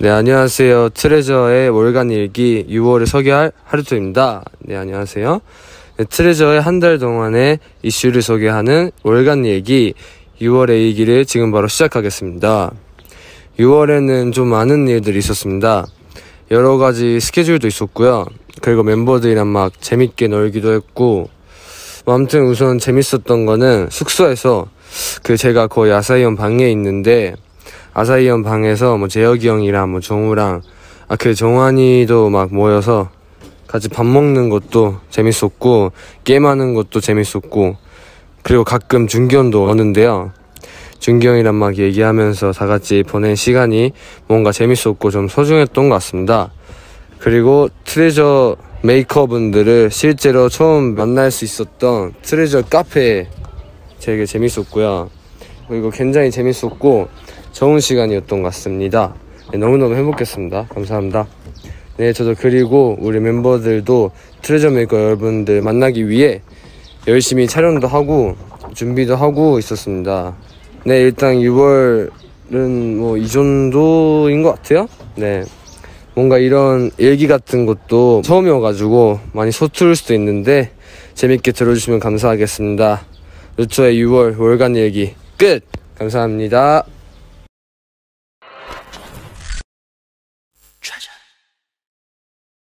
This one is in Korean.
네, 안녕하세요. 트레저의 월간 일기 6월에 소개할 하루토입니다. 네, 안녕하세요. 네, 트레저의 한 달 동안의 이슈를 소개하는 월간 일기 6월의 일기를 지금 바로 시작하겠습니다. 6월에는 좀 많은 일들이 있었습니다. 여러 가지 스케줄도 있었고요. 그리고 멤버들이랑 막 재밌게 놀기도 했고, 아무튼 우선 재밌었던 거는 숙소에서 제가 거의 아사히언 방에 있는데, 아사히언 방에서 재혁이 형이랑 정우랑 정환이도 막 모여서 같이 밥 먹는 것도 재밌었고, 게임하는 것도 재밌었고, 그리고 가끔 준기 형도 오는데요. 준기 형이랑 막 얘기하면서 다 같이 보낸 시간이 뭔가 재밌었고 좀 소중했던 것 같습니다. 그리고 트레저 메이커분들을 실제로 처음 만날 수 있었던 트레저 카페 되게 재밌었고요. 그리고 굉장히 재밌었고 좋은 시간이었던 것 같습니다. 네, 너무너무 행복했습니다. 감사합니다. 네, 저도 그리고 우리 멤버들도 트레저 메이커 여러분들 만나기 위해 열심히 촬영도 하고 준비도 하고 있었습니다. 네, 일단 6월은 이 정도인 것 같아요. 네, 뭔가 이런 일기 같은 것도 처음이어가지고 많이 서투를 수도 있는데 재밌게 들어주시면 감사하겠습니다. 루초의 6월 월간 일기 끝! 감사합니다.